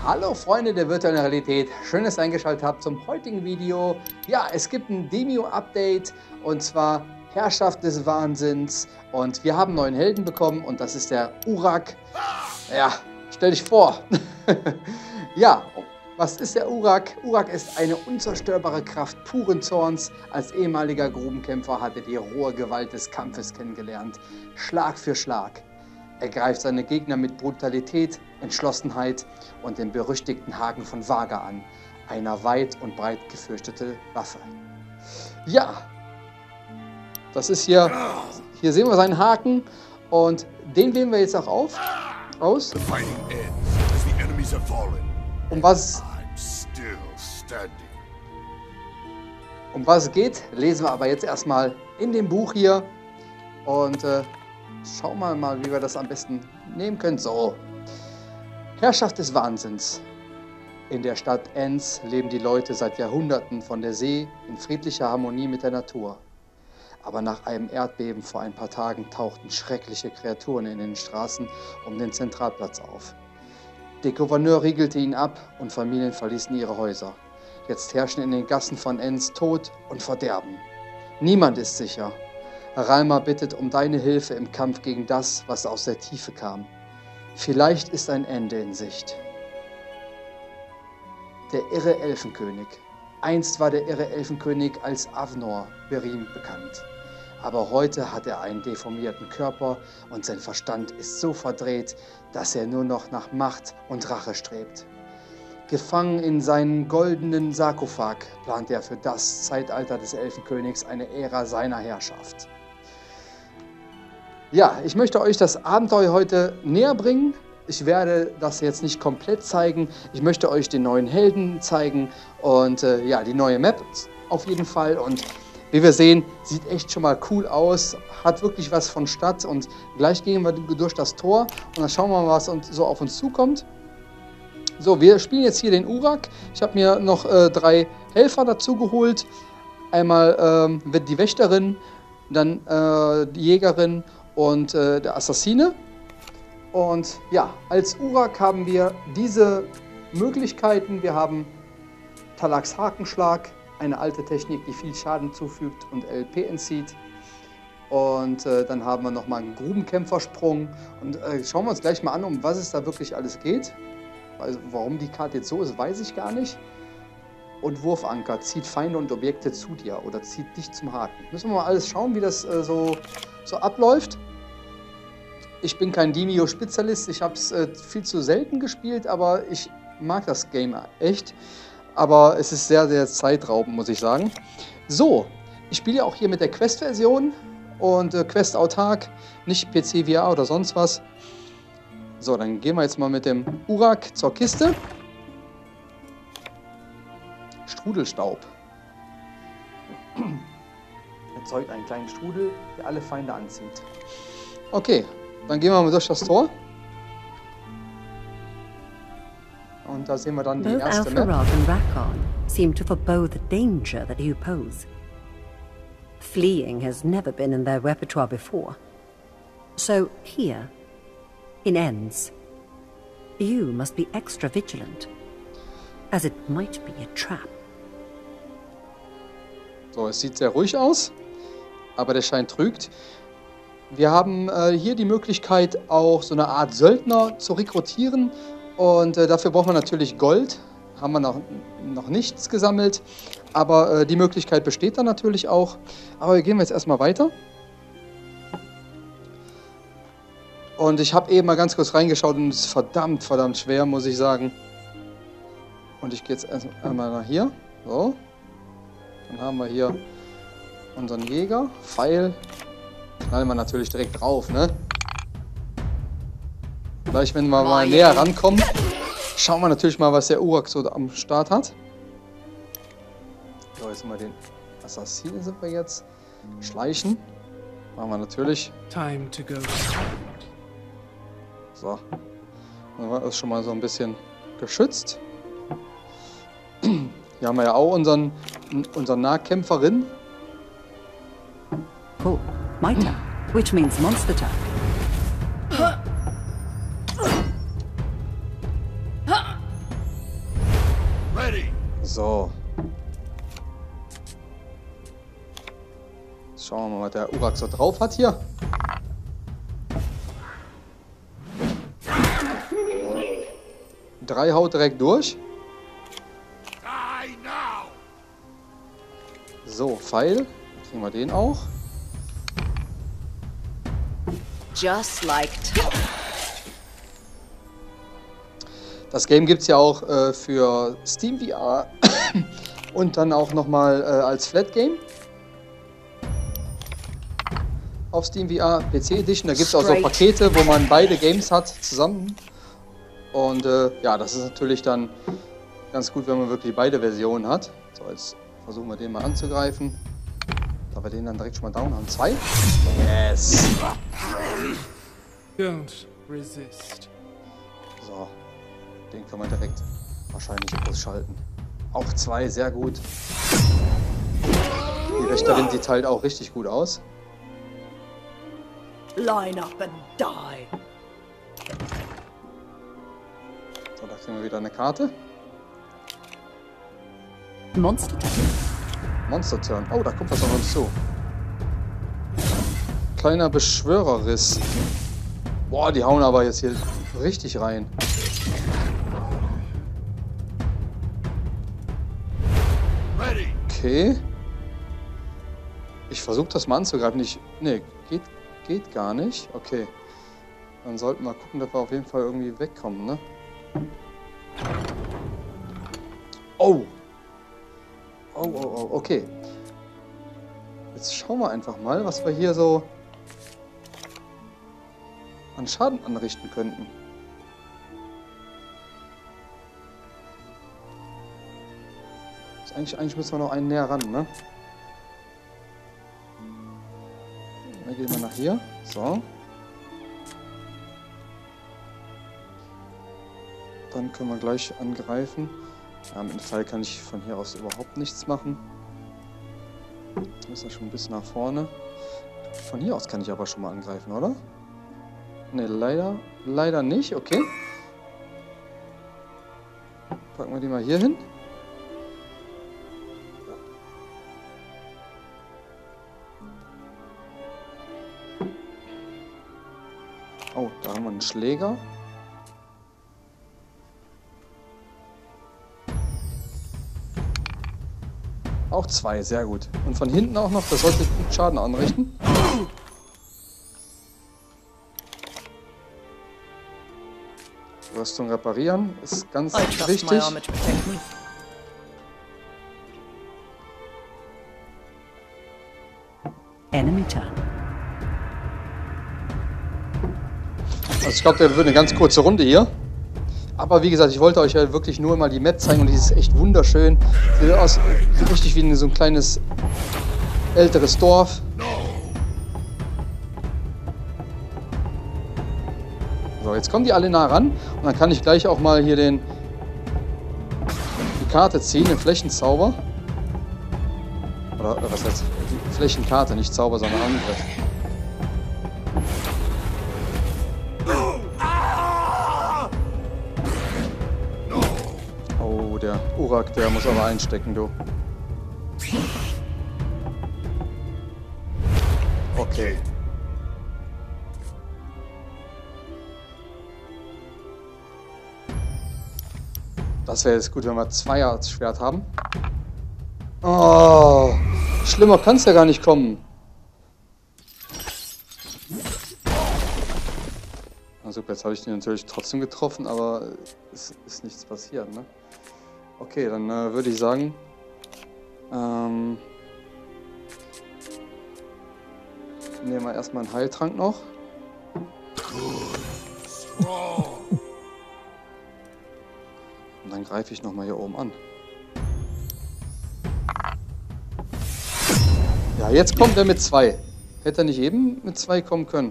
Hallo Freunde der virtuellen Realität, schön, dass ihr eingeschaltet habt zum heutigen Video. Ja, es gibt ein Demio-Update und zwar Herrschaft des Wahnsinns und wir haben einen neuen Helden bekommen und das ist der Urak. Ja, stell dich vor. Ja, was ist der Urak? Urak ist eine unzerstörbare Kraft puren Zorns. Als ehemaliger Grubenkämpfer hat er die rohe Gewalt des Kampfes kennengelernt, Schlag für Schlag. Er greift seine Gegner mit Brutalität, Entschlossenheit und dem berüchtigten Haken von Vaga an, einer weit und breit gefürchtete Waffe. Ja, das ist hier sehen wir seinen Haken und den wählen wir jetzt auch aus. Um was es geht, lesen wir aber jetzt erstmal in dem Buch hier und schauen wir mal, wie wir das am besten nehmen können. So, Herrschaft des Wahnsinns. In der Stadt Enns leben die Leute seit Jahrhunderten von der See in friedlicher Harmonie mit der Natur. Aber nach einem Erdbeben vor ein paar Tagen tauchten schreckliche Kreaturen in den Straßen um den Zentralplatz auf. Der Gouverneur riegelte ihn ab und Familien verließen ihre Häuser. Jetzt herrschen in den Gassen von Enns Tod und Verderben. Niemand ist sicher. Ralma bittet um deine Hilfe im Kampf gegen das, was aus der Tiefe kam. Vielleicht ist ein Ende in Sicht. Der irre Elfenkönig. Einst war der irre Elfenkönig als Avnor Berim bekannt. Aber heute hat er einen deformierten Körper und sein Verstand ist so verdreht, dass er nur noch nach Macht und Rache strebt. Gefangen in seinen goldenen Sarkophag plant er für das Zeitalter des Elfenkönigs eine Ära seiner Herrschaft. Ja, ich möchte euch das Abenteuer heute näher bringen. Ich werde das jetzt nicht komplett zeigen. Ich möchte euch den neuen Helden zeigen und ja, die neue Map auf jeden Fall. Und wie wir sehen, sieht echt schon mal cool aus, hat wirklich was von Stadt. Und gleich gehen wir durch das Tor und dann schauen wir mal, was so auf uns zukommt. So, wir spielen jetzt hier den Urak. Ich habe mir noch 3 Helfer dazu geholt. Einmal die Wächterin, dann die Jägerin und der Assassine. Und ja, als Urak haben wir diese Möglichkeiten. Wir haben Talaks Hakenschlag, eine alte Technik, die viel Schaden zufügt und LP entzieht. Und dann haben wir nochmal einen Grubenkämpfersprung. Und schauen wir uns gleich mal an, um was es da wirklich alles geht. Also, warum die Karte jetzt so ist, weiß ich gar nicht. Und Wurfanker, zieht Feinde und Objekte zu dir oder zieht dich zum Haken. Müssen wir mal alles schauen, wie das so abläuft. Ich bin kein Demio-Spezialist, ich habe es viel zu selten gespielt, aber ich mag das Game echt. Aber es ist sehr, sehr zeitraubend, muss ich sagen. So, ich spiele auch hier mit der Quest-Version und Quest autark, nicht PC VR oder sonst was. So, dann gehen wir jetzt mal mit dem Urak zur Kiste. Strudelstaub. Erzeugt einen kleinen Strudel, der alle Feinde anzieht. Okay, dann gehen wir mal durch das Tor. Und da sehen wir dann die erste Map. Both Alfarog and Rakon seem to forebode the danger that you pose. Fleeing has never been in their repertoire before. So here, in Enns, you must be extra vigilant, as it might be a trap. So, es sieht sehr ruhig aus, aber der Schein trügt. Wir haben hier die Möglichkeit, auch so eine Art Söldner zu rekrutieren. Und dafür braucht man natürlich Gold. Haben wir noch nichts gesammelt. Aber die Möglichkeit besteht dann natürlich auch. Aber wir gehen jetzt erstmal weiter. Und ich habe eben mal ganz kurz reingeschaut und es ist verdammt, verdammt schwer, muss ich sagen. Und ich gehe jetzt einmal nach hier. So. Dann haben wir hier unseren Jäger. Pfeil. Knallen wir natürlich direkt drauf, ne? Gleich, wenn wir mal näher rankommen, schauen wir natürlich mal, was der Urak so am Start hat. So, jetzt mal den Assassinen sind wir jetzt. Schleichen. Machen wir natürlich. Time to go. So. Dann war das schon mal so ein bisschen geschützt. Hier haben wir ja auch unseren Nahkämpferin. Oh, Maita, which means monster type. So. Schauen wir mal, was der Urak so drauf hat hier. Drei haut direkt durch. So, Pfeil. Kriegen wir den auch. Just like Das Game gibt es ja auch für Steam VR und dann auch nochmal als Flat Game. Auf Steam VR PC Edition. Da gibt es auch so Pakete, wo man beide Games hat zusammen. Und ja, das ist natürlich dann ganz gut, wenn man wirklich beide Versionen hat. So, jetzt versuchen wir den mal anzugreifen. Da wir den dann direkt schon mal down haben. 2. Yes! Don't resist. So, den können wir direkt wahrscheinlich ausschalten. Auch 2, sehr gut. Die Wächterin sieht halt auch richtig gut aus. line up and die. So, da kriegen wir wieder eine Karte. Monster Turn. Monster Turn. Oh, da kommt was auf uns zu. Kleiner Beschwörerriss. Boah, die hauen aber jetzt hier richtig rein. Okay. Ich versuche das mal anzugreifen. Nee, geht gar nicht. Okay. Dann sollten wir gucken, dass wir auf jeden Fall irgendwie wegkommen, ne? Oh! Oh, okay. Jetzt schauen wir einfach mal, was wir hier so an Schaden anrichten könnten. Eigentlich müssen wir noch einen näher ran, ne? Dann gehen wir nach hier. So. Dann können wir gleich angreifen. Ja, mit dem Pfeil kann ich von hier aus überhaupt nichts machen. Ist ja schon ein bisschen nach vorne. Von hier aus kann ich aber schon mal angreifen, oder? Ne, leider nicht. Okay. Packen wir die mal hier hin. Oh, da haben wir einen Schläger. Auch 2, sehr gut. Und von hinten auch noch, das sollte gut Schaden anrichten. Rüstung reparieren ist ganz wichtig. Enemy turn. Also ich glaube, der wird eine ganz kurze Runde hier. Aber wie gesagt, ich wollte euch ja wirklich nur mal die Map zeigen und die ist echt wunderschön. Sieht aus richtig wie so ein kleines älteres Dorf. So, jetzt kommen die alle nah ran und dann kann ich gleich auch mal hier die Karte ziehen, den Flächenzauber. Oder was heißt die Flächenkarte, nicht Zauber, sondern Angriff. Der Urak, der muss aber einstecken, du. Okay. Das wäre jetzt gut, wenn wir Zweier-Schwert haben. Oh, schlimmer kann es ja gar nicht kommen. Also jetzt habe ich den natürlich trotzdem getroffen, aber es ist nichts passiert, ne? Okay, dann würde ich sagen, nehmen wir erstmal einen Heiltrank noch. Und dann greife ich nochmal hier oben an. Ja, jetzt kommt er mit 2. Hätte er nicht eben mit 2 kommen können?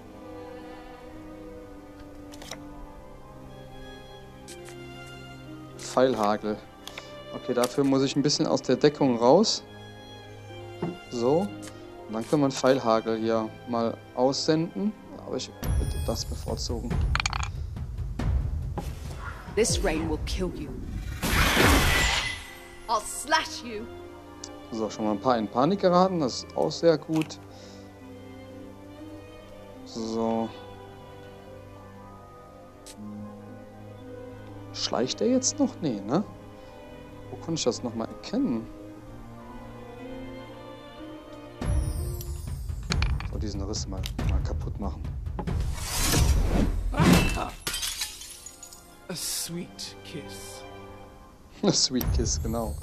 Pfeilhagel. Okay, dafür muss ich ein bisschen aus der Deckung raus. So. Und dann können wir einen Pfeilhagel hier mal aussenden. Aber ich würde das bevorzugen. This rain will kill you. I'll slash you. So, schon mal ein paar in Panik geraten. Das ist auch sehr gut. So. Schleicht er jetzt noch? Nee, ne? Wo konnte ich das nochmal erkennen? So, diesen Riss mal kaputt machen. A sweet kiss. Sweet Kiss, genau.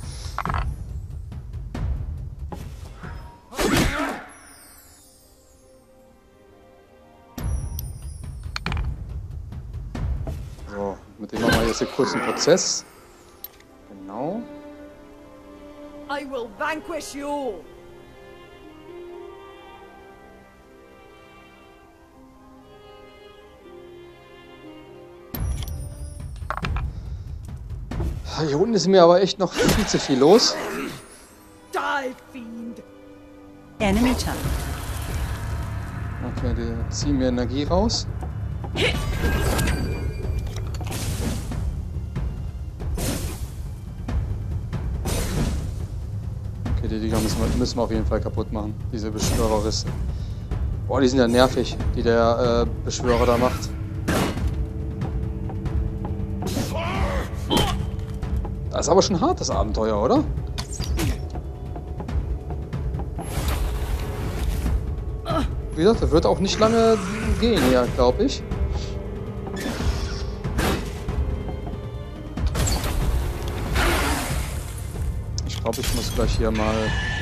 So, mit dem machen wir jetzt hier kurz einen Prozess. Genau. I will vanquish you all. Hier unten ist mir aber echt noch viel zu viel los. Die, fiend. Enemy turn. Okay, die ziehen mir Energie raus. Okay, die Dinger müssen wir auf jeden Fall kaputt machen. Diese Beschwörerrisse. Boah, die sind ja nervig, die der Beschwörer da macht. Das ist aber schon hart, das Abenteuer, oder? Wie gesagt, das wird auch nicht lange gehen hier, glaube ich. Ich glaube, ich muss gleich hier mal...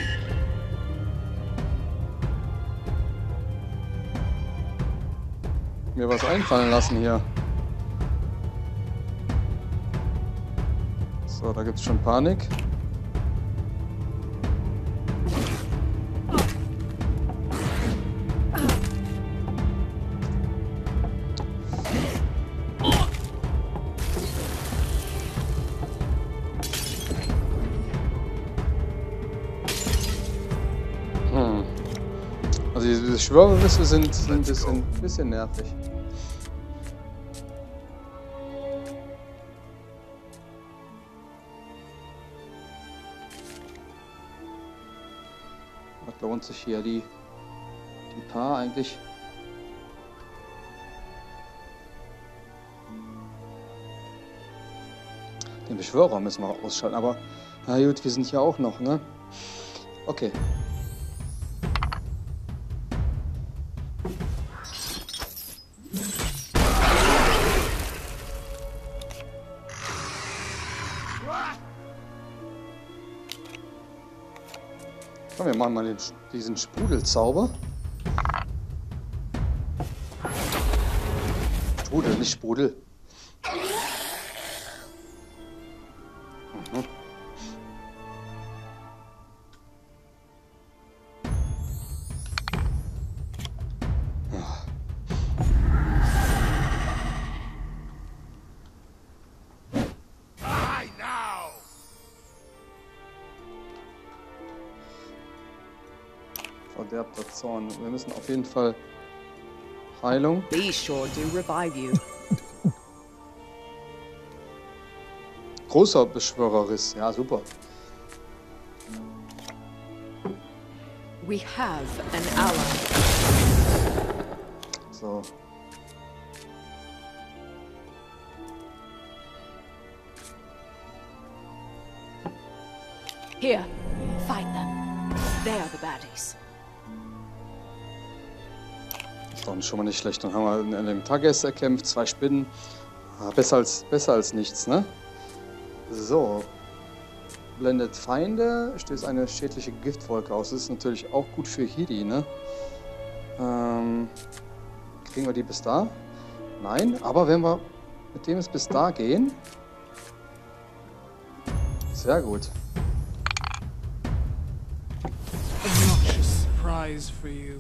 mir was einfallen lassen hier. So, da gibt es schon Panik. Also diese Schwörerrisse sind ein bisschen nervig. Lohnt sich hier die Paar eigentlich. Den Beschwörer müssen wir ausschalten, aber na gut, wir sind hier auch noch, ne? Okay. Komm, wir machen mal diesen Sprudelzauber. Sprudel, nicht Sprudel. Mhm. Verderbter Zorn. Wir müssen auf jeden Fall Heilung. These sure do revive you. Großer Beschwörerriss. Ja, super. We have an ally. So. Here, fight them. They are the baddies. Ist doch schon mal nicht schlecht. Dann haben wir in dem Tages erkämpft, 2 Spinnen. Ah, besser als nichts, ne? So. Blendet Feinde, stößt eine schädliche Giftwolke aus. Das ist natürlich auch gut für Hiri, ne? Kriegen wir die bis da? Nein, aber wenn wir mit dem es bis da gehen... Sehr gut. A noxious surprise for you.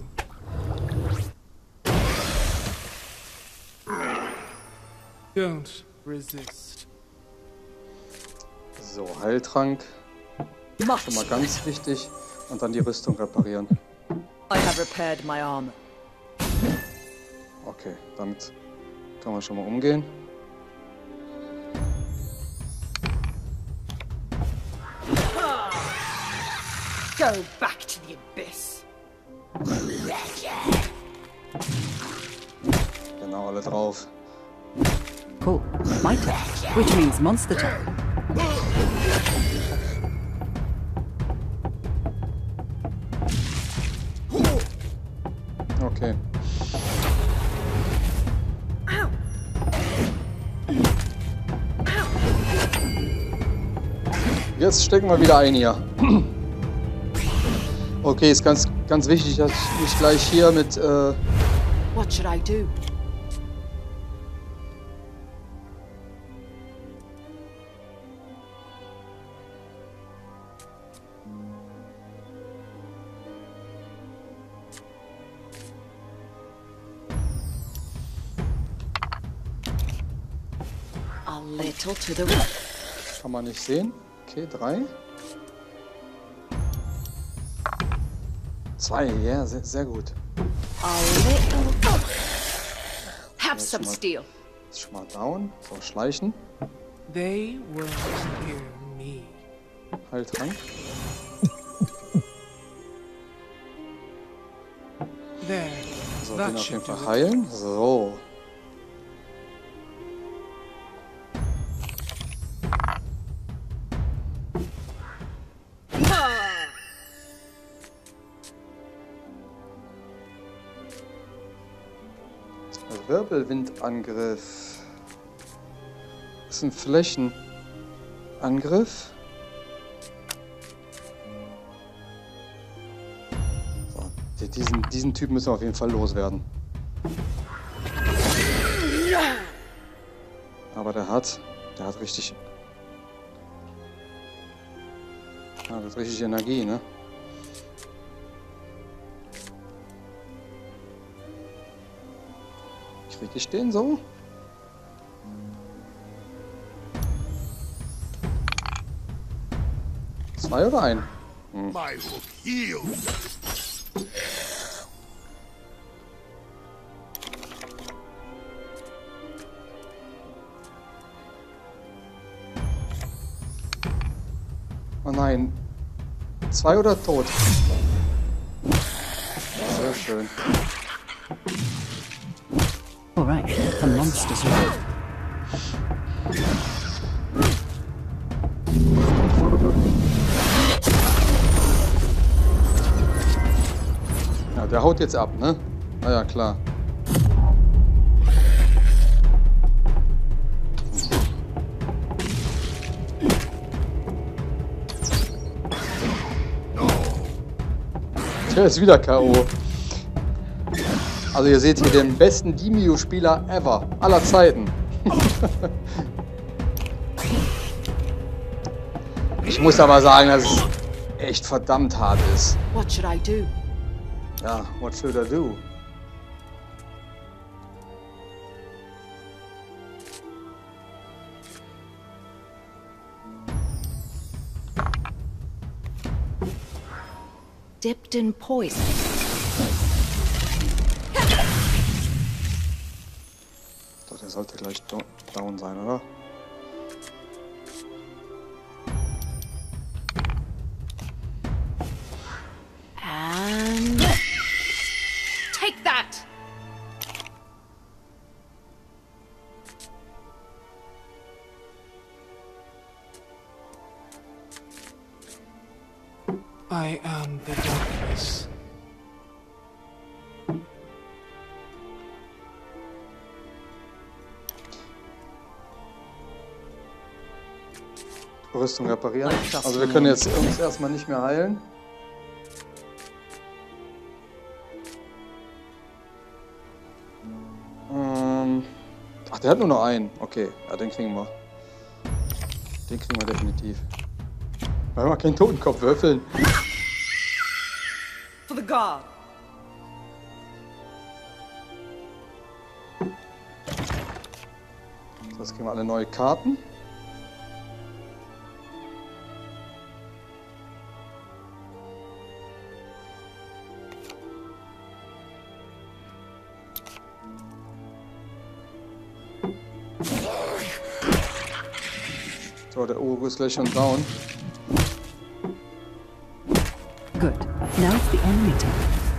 Don't resist. So, Heiltrank. Schon mal ganz wichtig. Und dann die Rüstung reparieren. I have repaired my armor. Okay, damit kann man schon mal umgehen. Go back to the abyss. Genau, alle drauf. Cool. My turn. Which means monster turn. Okay. Jetzt stecken wir wieder ein hier. Okay, ist ganz wichtig, dass ich mich gleich hier mit... What should I do? A little to the right. Kann man nicht sehen. Okay, 3. 2, ja, sehr gut. A little. Have Jetzt some schon mal- steel. Ist schon mal down. So, schleichen. They will hear me. Heiltrank. There. So, That den auf should jeden do Fall it. heilen. So. Wirbelwindangriff. Das ist ein Flächenangriff. So, diesen Typ müssen wir auf jeden Fall loswerden. Aber der hat richtig... Ja, das hat richtig Energie, ne? Krieg ich den so? Zwei oder ein? Hm. My hook heals. Oh nein. Zwei oder tot? Sehr schön. All right, the monster's right. Ja, der haut jetzt ab, ne? Na ja, klar. Der ist wieder K.O. Also ihr seht hier den besten Demio-Spieler ever, aller Zeiten. Ich muss aber sagen, dass es echt verdammt hart ist. What should I do? Ja, what should I do? Dipped in poison. Doch, der sollte gleich down sein, oder? And take that. I am the darkness. Rüstung reparieren. Also wir können jetzt uns erstmal nicht mehr heilen. Ach, der hat nur noch einen. Okay, ja, den kriegen wir. Den kriegen wir definitiv. Weil wir keinen Totenkopf würfeln. For the god. So, jetzt kriegen wir alle neue Karten. So, der Urugu ist gleich schon down. Good. Now it's the enemy turn.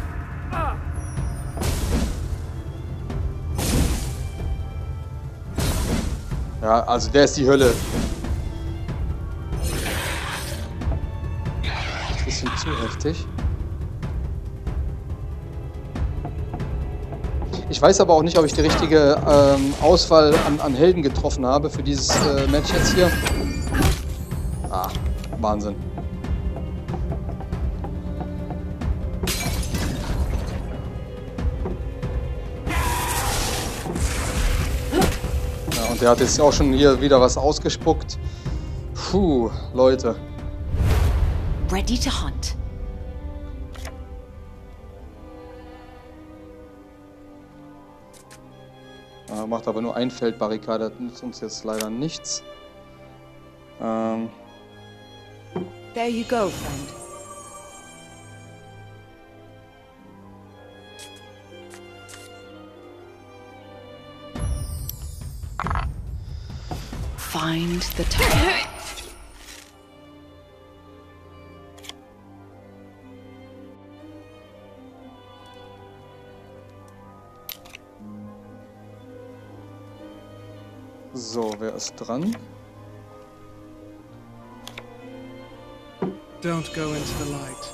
Ja, also der ist die Hölle. Ein bisschen zu heftig. Ich weiß aber auch nicht, ob ich die richtige Auswahl an Helden getroffen habe für dieses Match jetzt hier. Ah, Wahnsinn. Ja, und der hat jetzt auch schon hier wieder was ausgespuckt. Puh, Leute. Ready to hunt. Macht aber nur ein Feldbarrikade, das nützt uns jetzt leider nichts. There you go, friend. Find the target. So, wer ist dran? Don't go into the light.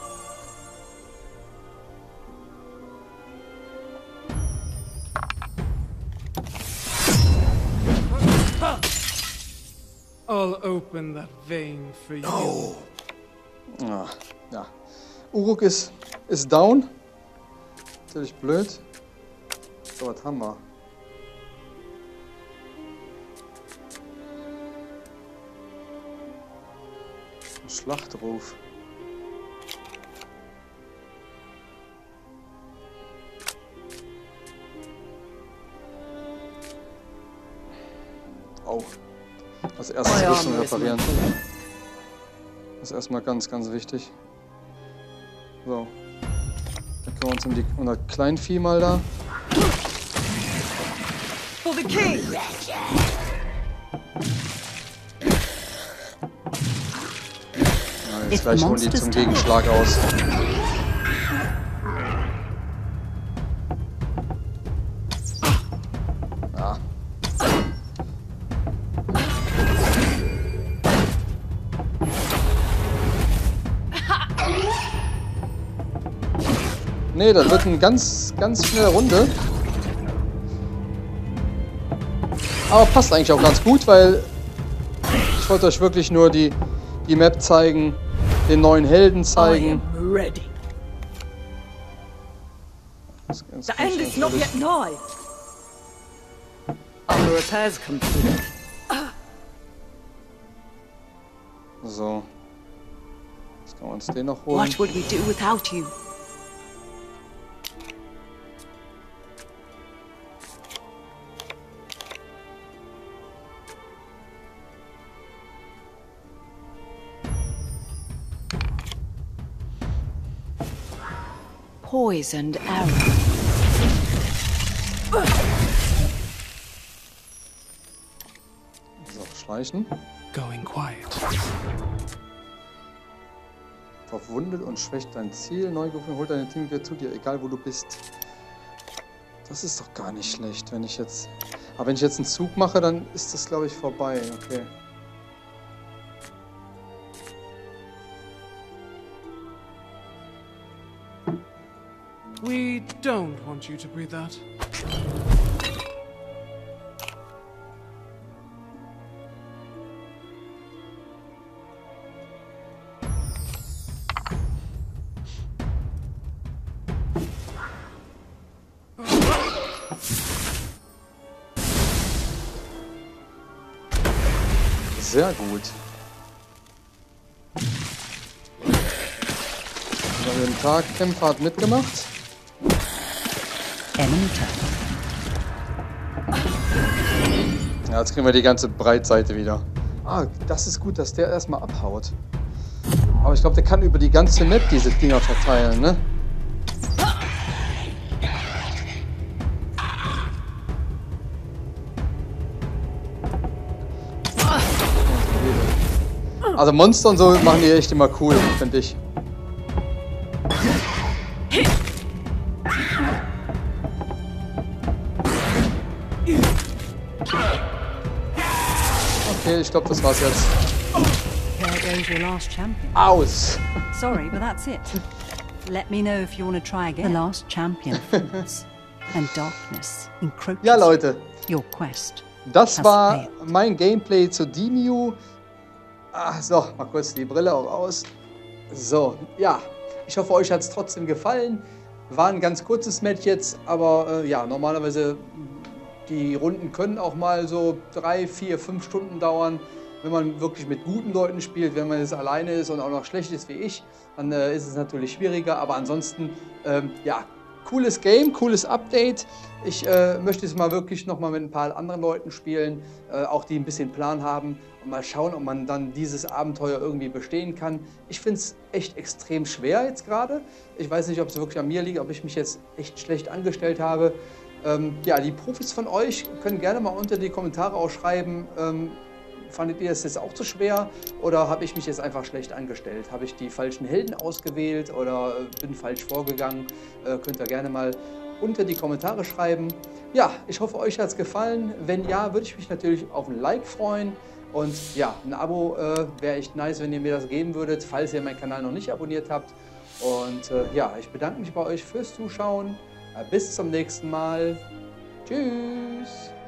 I'll open that vein for you. Ah, ja. Uruk ist down. Natürlich blöd. So, was haben wir? Ein Schlachtruf. Oh. Als erstes Rüstung reparieren. Das ist erstmal ganz, ganz wichtig. So. Dann kümmern wir uns um das Kleinvieh mal da. For the king. Na, jetzt gleich holen die zum Gegenschlag aus. Ja. Nee, das wird eine ganz, ganz schnelle Runde. Aber passt eigentlich auch ganz gut, weil ich wollte euch wirklich nur die Map zeigen, den neuen Helden zeigen. Ready. The end is not yet nigh. Our repairs complete. So. Jetzt können wir uns den noch holen. What would we do without you? Poisoned arrow. So, schleichen. Going quiet. Verwundet und schwächt dein Ziel. Neu gefunden, holt deine Team wieder zu dir, egal wo du bist. Das ist doch gar nicht schlecht, wenn ich jetzt... Aber wenn ich jetzt einen Zug mache, dann ist das, glaube ich, vorbei. Okay. We don't want you to breathe that. Sehr gut. Den Tag Kämpfer hat mitgemacht. Ja, jetzt kriegen wir die ganze Breitseite wieder. Ah, das ist gut, dass der erstmal abhaut. Aber ich glaube, der kann über die ganze Map diese Dinger verteilen, ne? Also Monster und so machen die echt immer cool, finde ich. Okay, ich glaube, das war's jetzt. There goes your last champion. Aus! Sorry, but that's it. Let me know if you want to try again. The last champion falls, and darkness encroaches Ja, Leute, your quest. das war mein Gameplay zu Demeo. So, mal kurz die Brille auch aus. So, ja, ich hoffe, euch hat es trotzdem gefallen. War ein ganz kurzes Match jetzt, aber ja, normalerweise die Runden können auch mal so 3, 4, 5 Stunden dauern, wenn man wirklich mit guten Leuten spielt. Wenn man jetzt alleine ist und auch noch schlecht ist wie ich, dann ist es natürlich schwieriger. Aber ansonsten, ja, cooles Game, cooles Update. Ich möchte es mal wirklich noch mal mit ein paar anderen Leuten spielen, auch die ein bisschen Plan haben und mal schauen, ob man dann dieses Abenteuer irgendwie bestehen kann. Ich finde es echt extrem schwer jetzt gerade. Ich weiß nicht, ob es wirklich an mir liegt, ob ich mich jetzt echt schlecht angestellt habe. Ja, die Profis von euch können gerne mal unter die Kommentare auch schreiben, fandet ihr das jetzt auch zu schwer oder habe ich mich jetzt einfach schlecht angestellt? Habe ich die falschen Helden ausgewählt oder bin falsch vorgegangen? Könnt ihr gerne mal unter die Kommentare schreiben. Ja, ich hoffe, euch hat es gefallen. Wenn ja, würde ich mich natürlich auf ein Like freuen. Und ja, ein Abo wäre echt nice, wenn ihr mir das geben würdet, falls ihr meinen Kanal noch nicht abonniert habt. Und ja, ich bedanke mich bei euch fürs Zuschauen. Bis zum nächsten Mal. Tschüss.